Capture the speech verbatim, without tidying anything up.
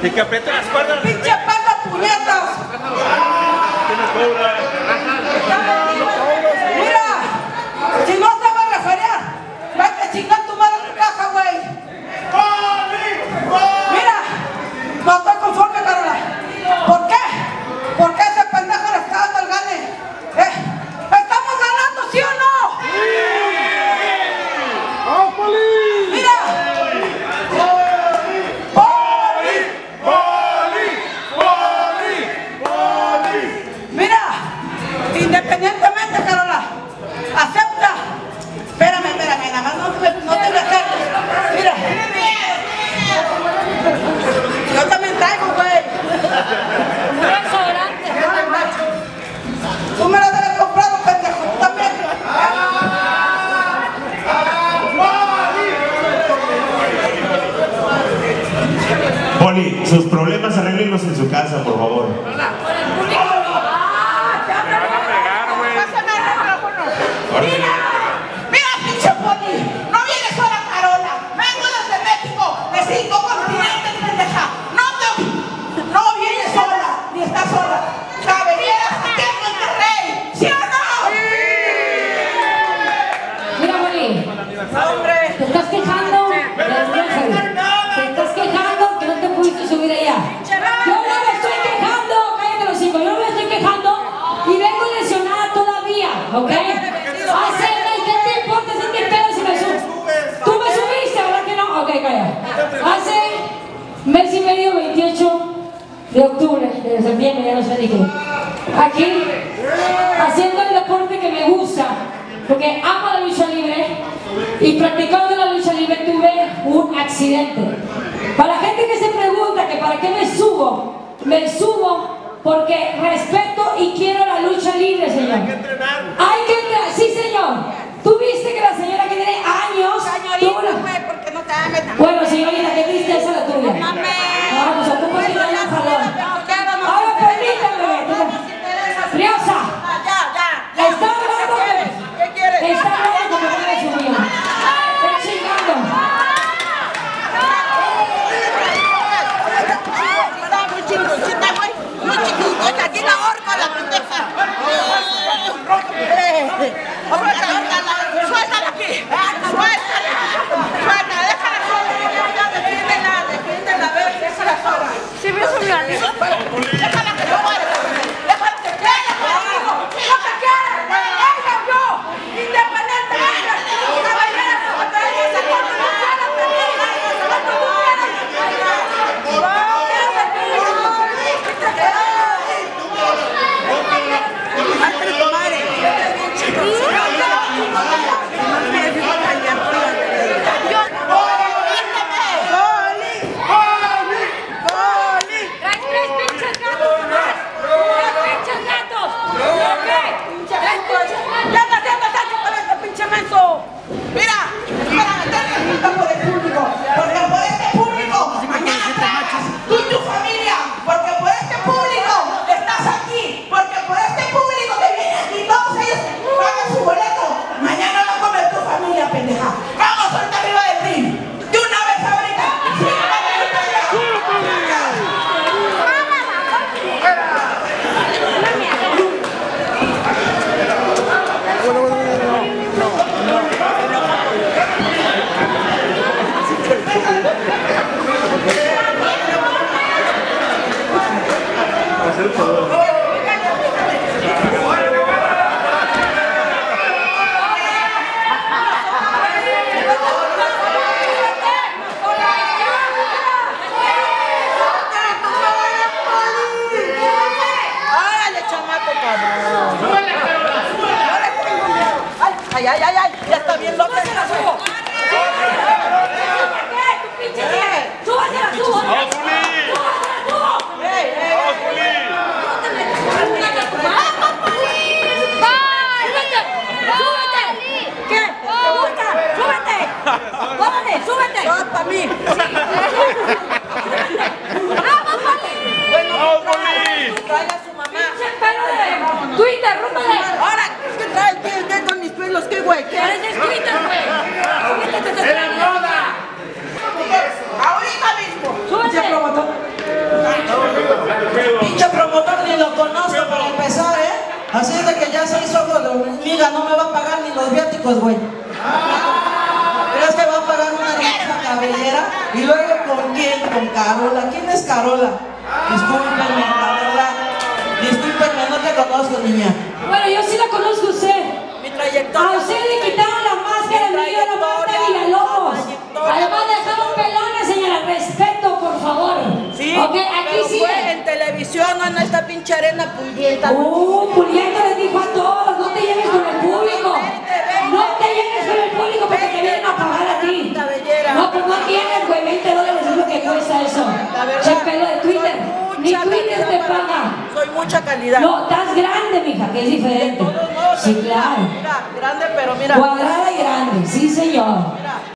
Y que apriete las cuerdas. ¡Pinche pata, puñetas! Mira, si no te vas a referir, vete a chingar tu madre en tu caja, güey. Mira, no estoy conforme, Carola. ¿Por qué? ¿Por qué ese pendejo le está dando el gane? ¿Eh? ¿Estamos ganando, sí o no? ¡Vamos, Poli! Mira. ¡Poli! ¡Poli! ¡Poli! ¡Poli! Mira, independientemente, Carola, acepta. Espérame, espérame, nada más no, te- no te me acerques. Mira. Yo también traigo, güey. Tú me la debes comprado, pendejo, tú también. Poli, sus problemas arréglenlos en su casa, por favor. Mira, mira, pinche Poli, no viene sola Carola, vengo desde México, de cinco continentes, pendeja. No te, no viene sola, ni está sola. La venía aquí en Monterrey, ¿sí o no? Mira, Poli, Hombre. te estás quejando de los viajes. Te estás quejando que no te pudiste subir allá. Yo no me estoy quejando, cállate los hijos, yo no me estoy quejando y vengo lesionada todavía, ¿ok? Hace, ¿qué te importa si te pegas y me subes? Tú me subiste, ¿verdad que no? Ok, calla. Hace mes y medio, veintiocho de octubre, de septiembre, ya no sé ni qué. Aquí, haciendo el deporte que me gusta, porque amo la lucha libre y practicando la lucha libre tuve un accidente. Para la gente que se pregunta que para qué me subo, me subo porque respeto y quiero la lucha libre, señor. Hay que entrenar. Hay que entrenar, sí, señor. Tú viste que la señora que tiene años... Señorita, güey, ¿por qué no te ames también? Bueno, señorita, qué tristeza la tuya. No mames. No, pues ocupas que haya un jalón. Ahora permítame. Riosa. Ya, ya. Está hablando que... ¿Qué quieres? Está hablando como que eres un mío. Está chingando. Muy chiquitita, güey. Muy chiquitita. Aquí la horca, la pendeja. Suéltala, suéltala aquí. Suéltala. Suéltala, déjala sola. Defiéndela, defiéndela. A ver, déjala sola. Sí, me subió a eso. Déjala que no muere. Déjala que quiera, conmigo. Lo que quiera. Ella o yo. Independientemente. Caballera, cuando ella se corte, no quiera, pendeja. Cuando tú quieras. Traes tres pinches gatos más. Tres pinches gatos. ¿Qué? Tres pinches gatos. ¡Ya está, ya está, ya está, este pinche menso! Mira, para meterle el campo del público, porque por este público mañana tragas tú y tu familia, porque por este público estás aquí, porque por este público que viene aquí, todos ellos pagan su boleto, mañana va a comer tu familia, pendeja. Vamos, suelta arriba del ring, de una vez ahorita. ¡Órale, chamaco, cabrón! ¡Ay, ay, ay, ay! ¡Ya está bien loca! ¡Se la subo! ¡Súbase la subo! ¡Súbase la subo! ¡Ey, ey! ¿Qué? ¿Te gusta? ¡Súbete! ¡Órale, súbete! ¡No, para mí! ¡Vamos, Poli! ¡Vamos, Poli! ¡Traiga a su mamá! ¡Pinche pelo de... ¡Tú interrúmpele! ¡Ahora! ¿Qué trae? ¿Qué, qué con mis pelos? ¿Qué, güey? ¿Qué? ¡Pareces Twitter, güey! Pinche promotor ni lo conozco para empezar, ¿eh? Así es de que ya se hizo ojo de hormiga, no me va a pagar ni los viáticos, güey. ¿Crees que va a pagar una hermosa cabellera? ¿Y luego con quién? Con Carola. ¿Quién es Carola? Discúlpenme, la verdad. Discúlpenme, no te conozco, niña. Bueno, yo sí la conozco a usted. Mi trayectoria. A usted le quitaron la máscara en medio de la Marta Villalobos. Además dejaron pelones, señora. Respeto, por favor. Sí, ok, aquí pero sí. fue en televisión, no en esta pinche arena pudienta. Uh, Puliendo les dijo a todos, no te lleves con el público. No te lleves con el público porque te vienen a pagar a ti. No, pues no tienes, güey, veinte dólares es lo que cuesta eso. Che pelo de Twitter. Ni Twitter te paga. Soy mucha calidad. No, estás grande, mija, que es diferente. Sí, claro. Mira, grande, pero mira. Cuadrada y grande, sí, señor.